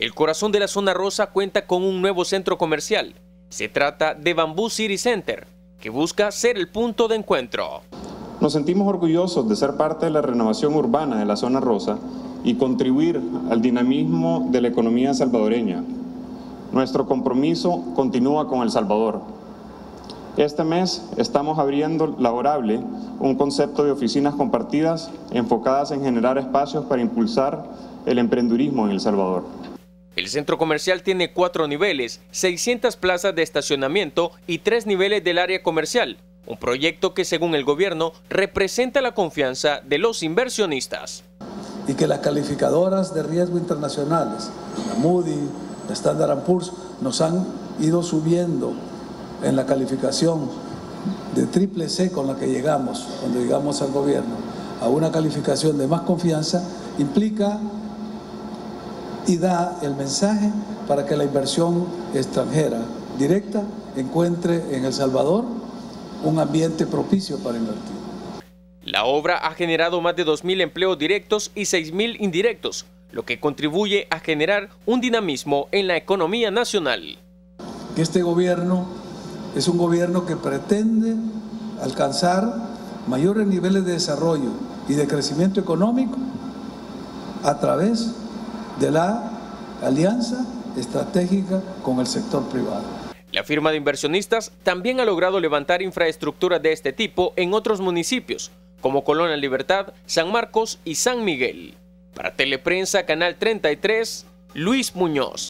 El corazón de la zona rosa cuenta con un nuevo centro comercial. Se trata de Bamboo City Center, que busca ser el punto de encuentro. Nos sentimos orgullosos de ser parte de la renovación urbana de la zona rosa y contribuir al dinamismo de la economía salvadoreña. Nuestro compromiso continúa con El Salvador. Este mes estamos abriendo Laborable, un concepto de oficinas compartidas enfocadas en generar espacios para impulsar el emprendurismo en El Salvador. El centro comercial tiene 4 niveles, 600 plazas de estacionamiento y 3 niveles del área comercial. Un proyecto que, según el gobierno, representa la confianza de los inversionistas. Y que las calificadoras de riesgo internacionales, la Moody, la Standard & Poor's, nos han ido subiendo en la calificación de triple C con la que llegamos, cuando llegamos al gobierno, a una calificación de más confianza, implica y da el mensaje para que la inversión extranjera directa encuentre en El Salvador un ambiente propicio para invertir. La obra ha generado más de 2.000 empleos directos y 6.000 indirectos, lo que contribuye a generar un dinamismo en la economía nacional. Este gobierno es un gobierno que pretende alcanzar mayores niveles de desarrollo y de crecimiento económico a través de la alianza estratégica con el sector privado. La firma de inversionistas también ha logrado levantar infraestructuras de este tipo en otros municipios, como Colonia Libertad, San Marcos y San Miguel. Para Teleprensa, Canal 33, Luis Muñoz.